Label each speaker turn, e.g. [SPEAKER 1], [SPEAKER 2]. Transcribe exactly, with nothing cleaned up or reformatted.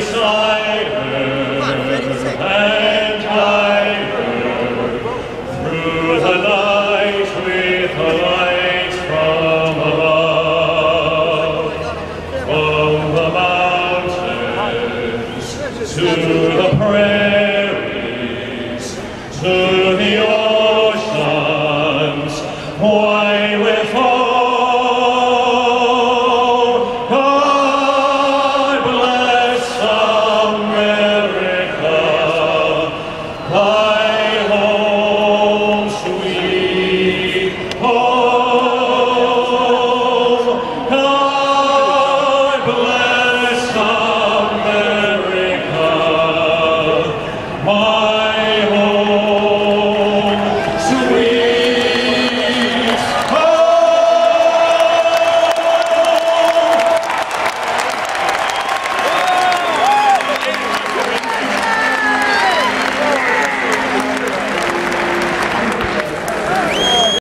[SPEAKER 1] beside her and guide her through the night with the light from above, from the mountains to the